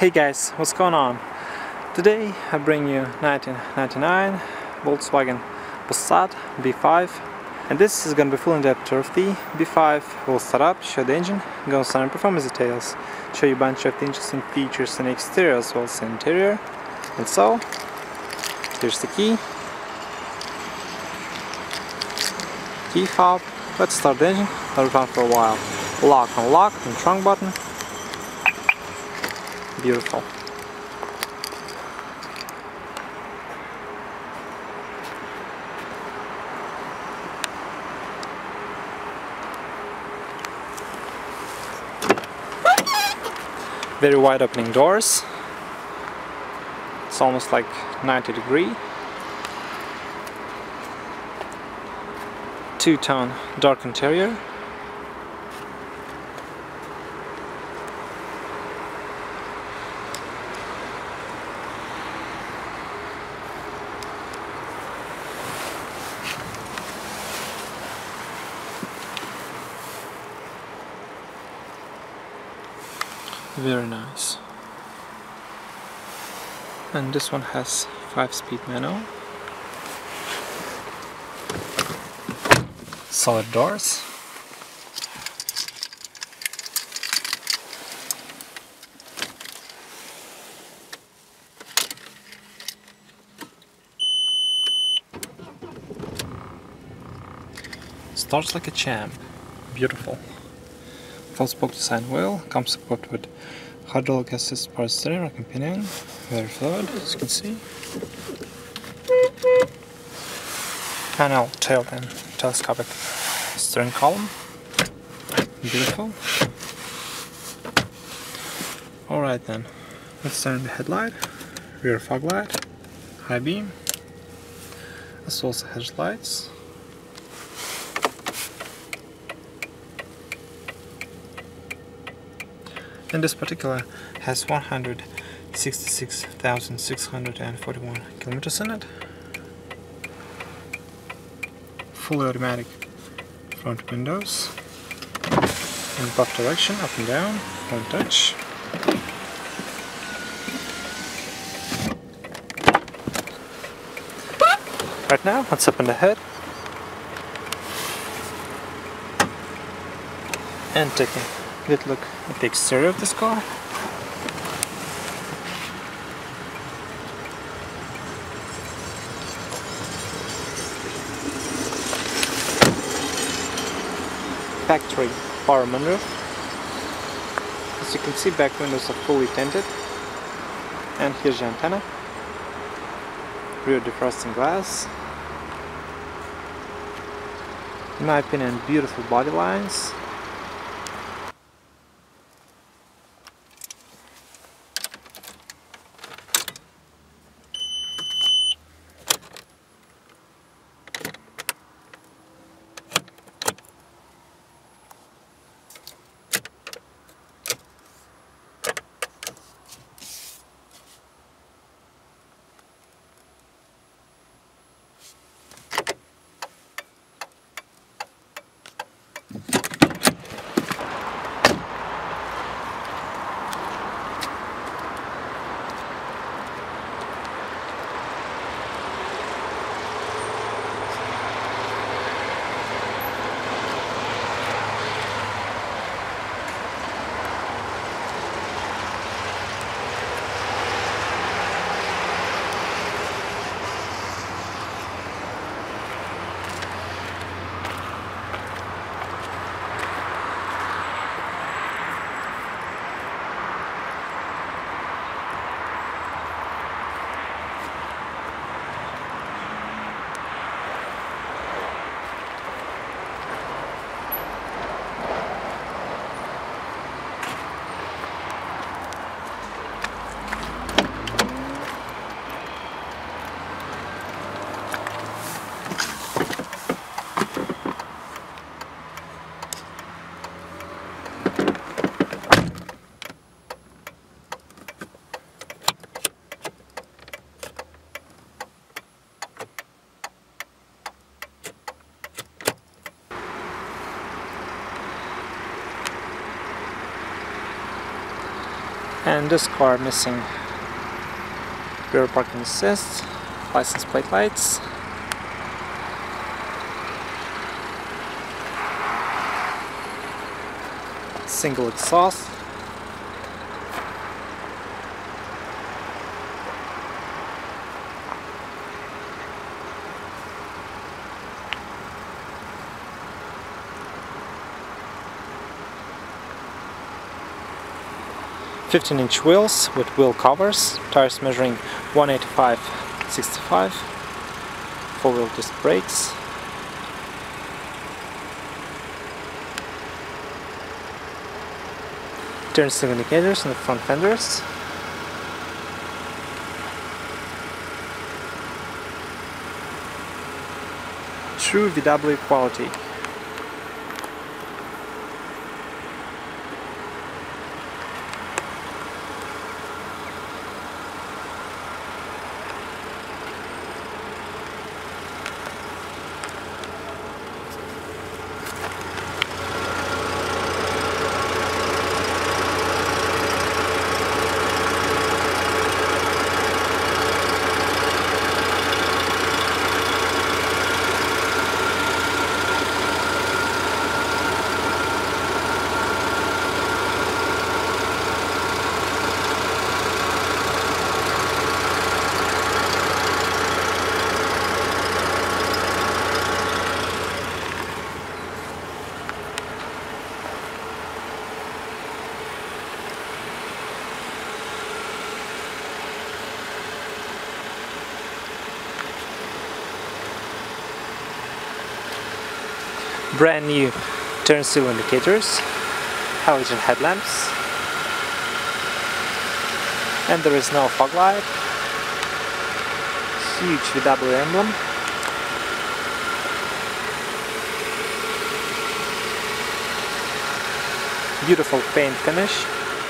Hey guys, what's going on? Today I bring you 1999 Volkswagen Passat B5, and this is going to be full in-depth tour of the B5. We'll start up, show the engine, go on some performance details, show you a bunch of interesting features in the exterior as well as the interior. And so, here's the key fob. Let's start the engine, let it run for a while. Lock, unlock, and trunk button. Beautiful. Very wide opening doors. It's almost like 90-degree. Two-tone dark interior. Very nice. And this one has 5-speed manual. Solid doors. Starts like a champ. Beautiful. Full spoke design wheel, comes equipped with hydraulic assist power steering or companion, very fluid as you can see. Panel, tail and telescopic steering column, beautiful. Alright then, let's turn the headlight, rear fog light, high beam, as well as headlights. And this particular has 166,641 kilometers in it. Fully automatic front windows. In both direction, up and down, one touch. Right now, let's open the hood and take a good look at the exterior of this car. Factory power moonroof. As you can see, back windows are fully tinted. And here's the antenna. Rear defrosting glass. In my opinion, beautiful body lines. And this car missing rear parking assist, license plate lights, single exhaust, (15-inch) wheels with wheel covers, tires measuring 185/65, four-wheel disc brakes, turn signal indicators on the front fenders, true VW quality. Brand new turn signal indicators, halogen headlamps, and there is no fog light, huge VW emblem, beautiful paint finish,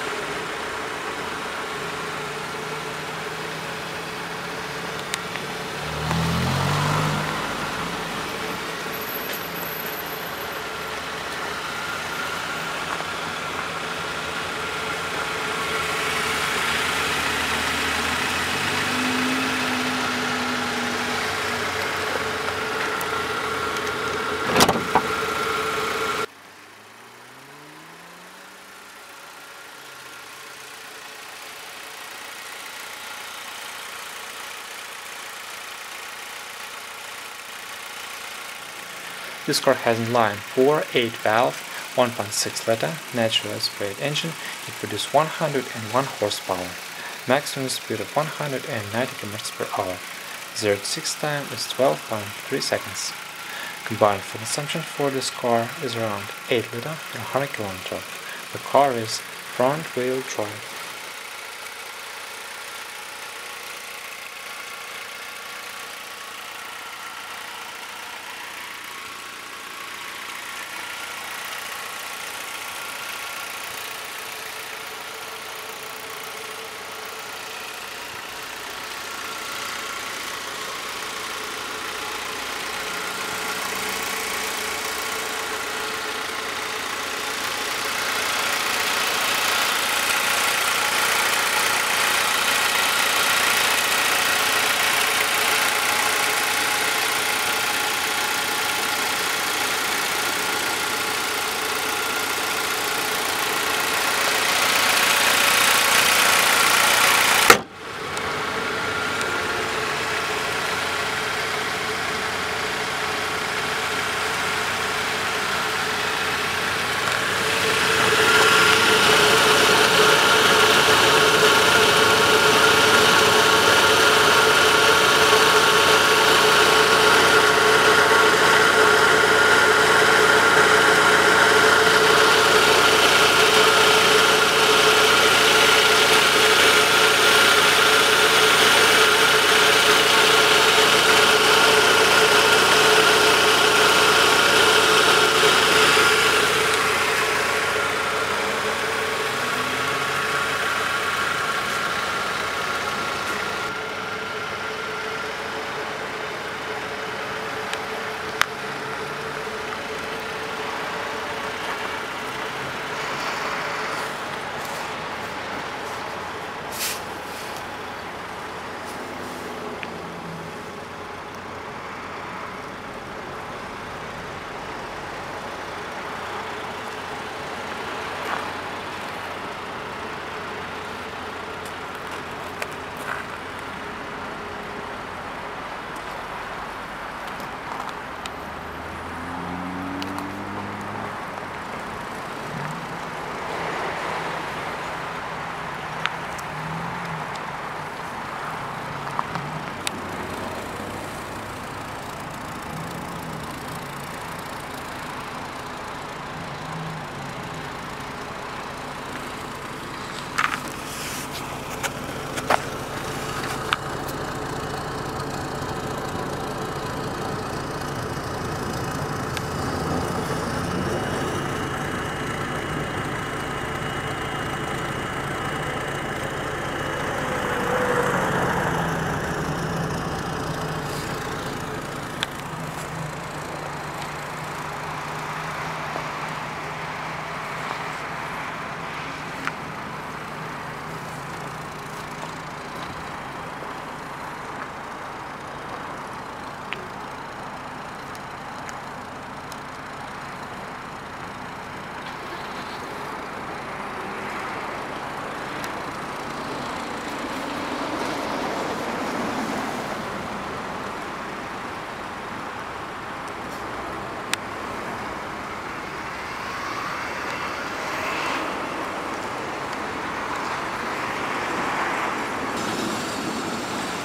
This car has inline 4 8-valve 1.6 liter natural aspirated engine. It produces 101 horsepower, maximum speed of 190 km/h. 0 to 6 time is 12.3 seconds. Combined fuel consumption for this car is around 8 liter per 100 km. The car is front-wheel drive.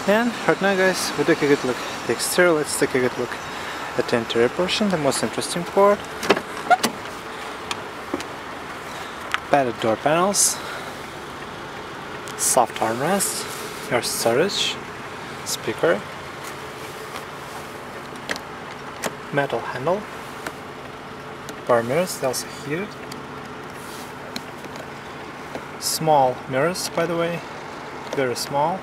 And right now guys, we took a good look at the exterior. Let's take a good look at the interior portion, the most interesting part. Padded door panels, soft armrest, your storage, speaker, metal handle, power mirrors, they're also heated, small mirrors by the way, very small,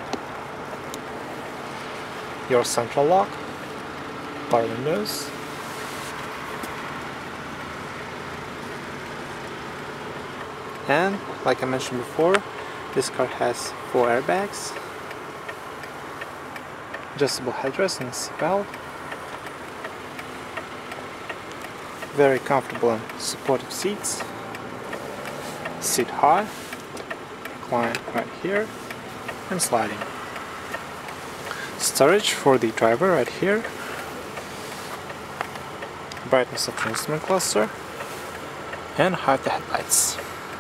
your central lock, power windows, and like I mentioned before, this car has 4 airbags, adjustable headrest and seatbelt, very comfortable and supportive seats, seat high, recline right here, and sliding. Storage for the driver right here, brightness of the instrument cluster, and hide the headlights.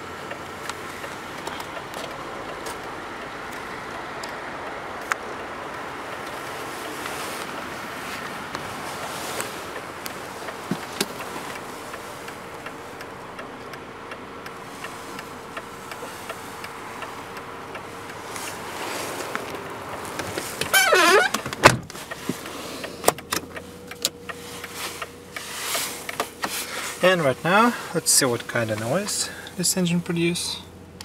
And right now, let's see what kind of noise this engine produces.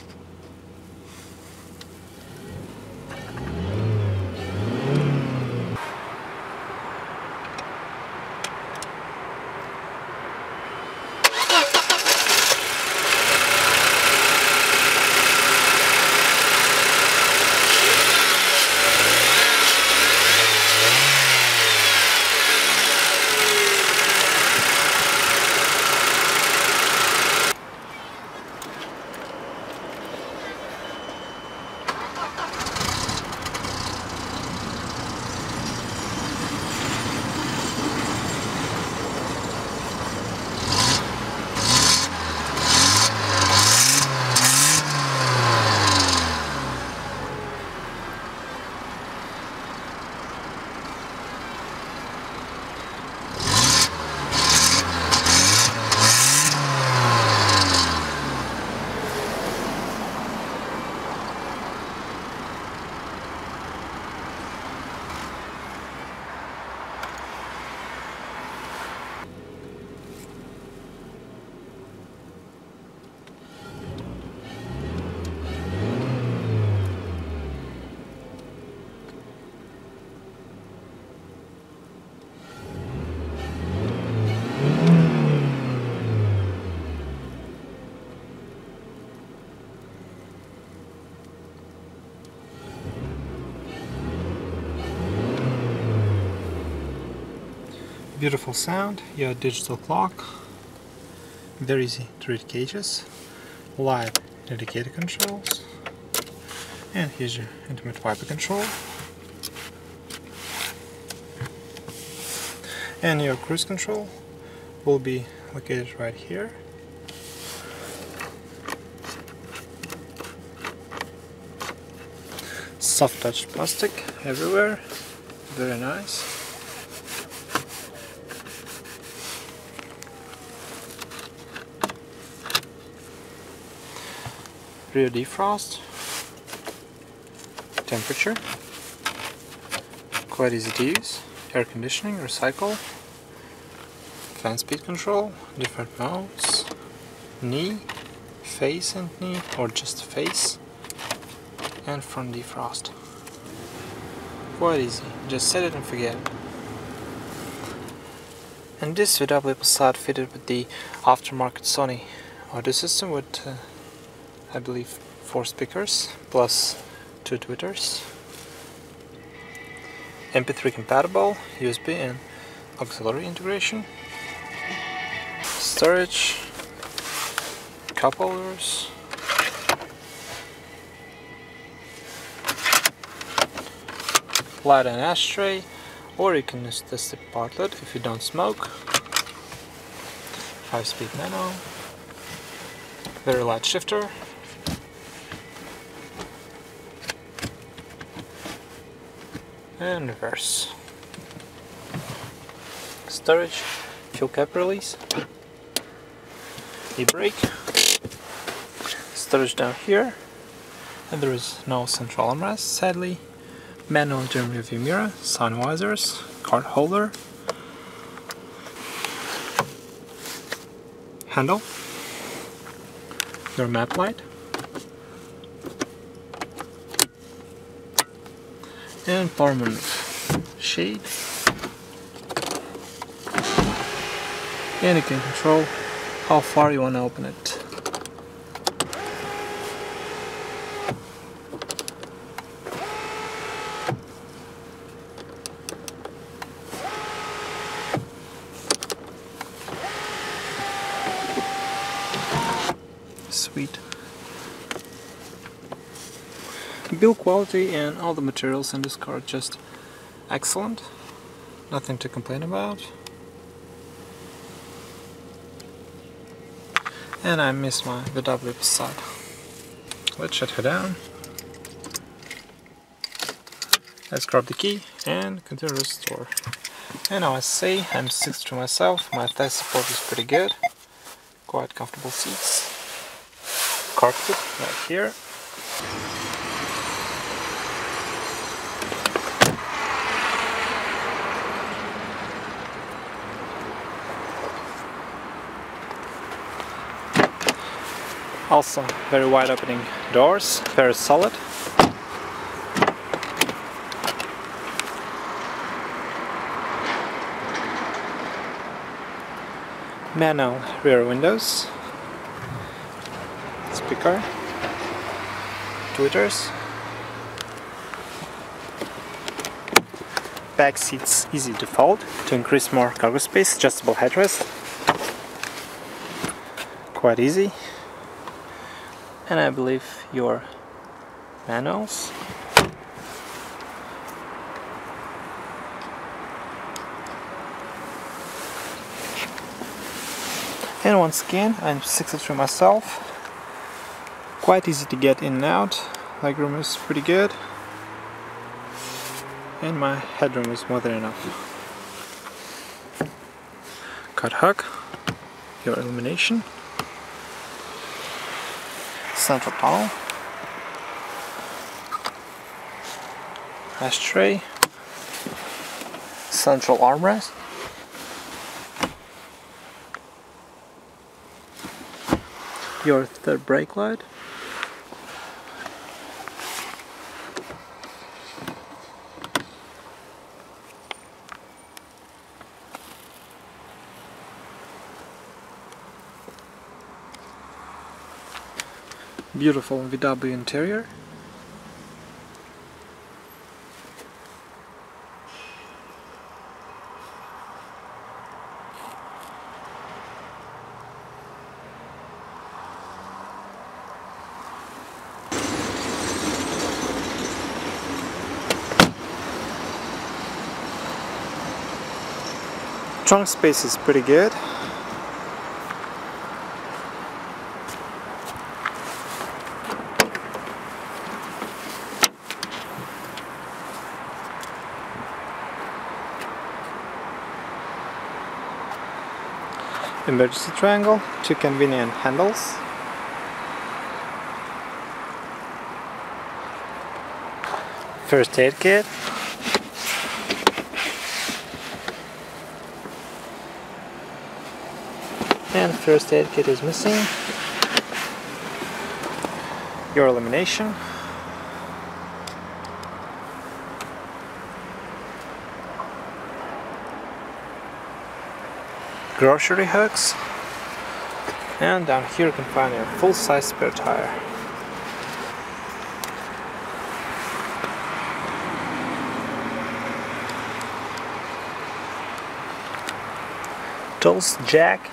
Beautiful sound, your digital clock, very easy to read gauges, live indicator controls, and here's your intimate wiper control, and your cruise control will be located right here. Soft touch plastic everywhere, very nice. Rear defrost, temperature, quite easy to use, air conditioning, recycle, fan speed control, different modes, knee, face and knee, or just face, and front defrost. Quite easy, just set it and forget it. And this VW Passat fitted with the aftermarket Sony audio system with I believe 4 speakers plus 2 tweeters, MP3 compatible, USB and auxiliary integration, storage, cup holders, light and ashtray, or you can use the step outlet if you don't smoke, 5-speed manual, very light shifter, and reverse. Storage, fuel cap release, e-brake, storage down here, and there is no central armrest, sadly. Manual turn rearview mirror, sun visors, card holder, handle, your map light, and power move shade, and you can control how far you want to open it. Sweet. Build quality and all the materials in this car are just excellent. Nothing to complain about. And I miss my VW Passat. Let's shut her down. Let's grab the key and continue to restore. And now I say, I'm 62 myself, my thigh support is pretty good. Quite comfortable seats. Cockpit right here. Also very wide opening doors, very solid. Manual rear windows. Speaker, tweeters, back seats easy to fold to increase more cargo space, adjustable headrest, quite easy, and I believe your manuals. And once again, I'm 63 myself. Quite easy to get in and out, legroom is pretty good, and my headroom is more than enough. Cut hook, your illumination, central tunnel, ashtray, central armrest, your third brake light, beautiful VW interior. Trunk space is pretty good. Emergency triangle, two convenient handles. First aid kit. And first aid kit is missing. Your illumination. Grocery hooks, and down here you can find a full-size spare tire. Tools jack,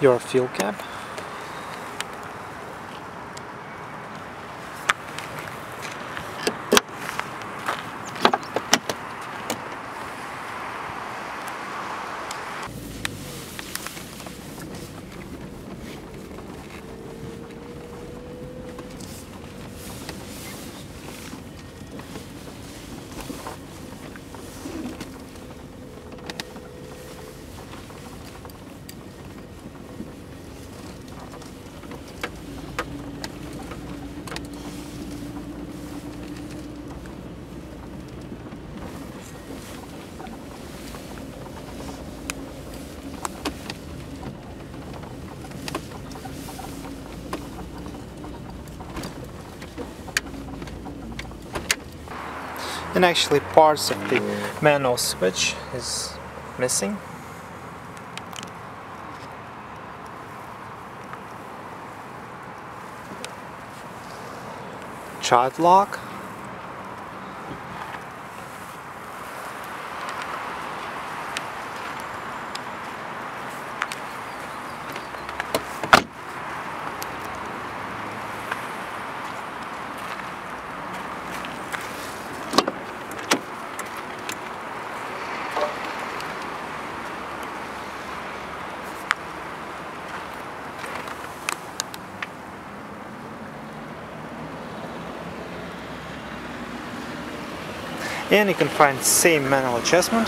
your fuel cap. And actually parts of the manual switch is missing. Child lock. And you can find the same manual adjustment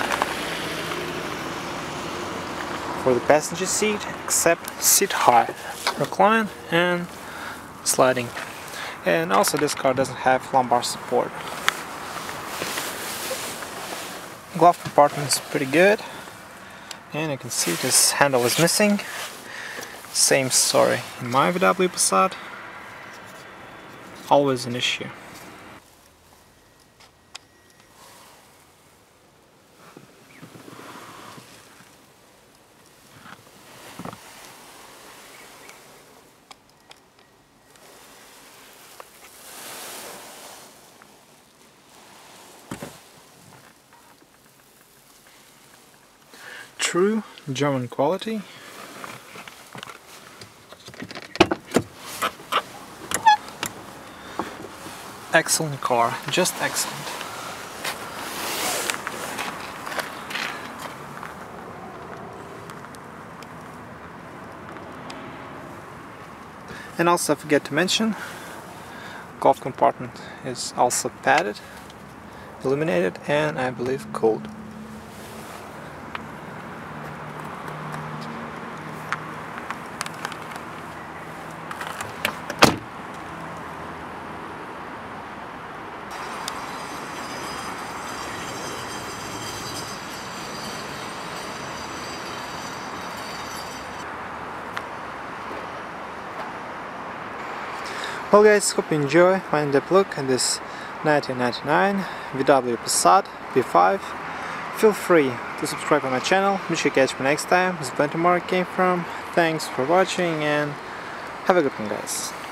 for the passenger seat, except seat height, recline and sliding. And also this car doesn't have lumbar support. Glove compartment is pretty good, and you can see this handle is missing. Same story in my VW Passat. Always an issue. True German quality. Excellent car, just excellent. And also I forget to mention, glove compartment is also padded, illuminated, and I believe cooled. Well guys, hope you enjoy my in-depth look at this 1999 VW Passat B5. Feel free to subscribe to my channel, be sure to catch me next time. This is plenty more it came from. Thanks for watching and have a good one guys.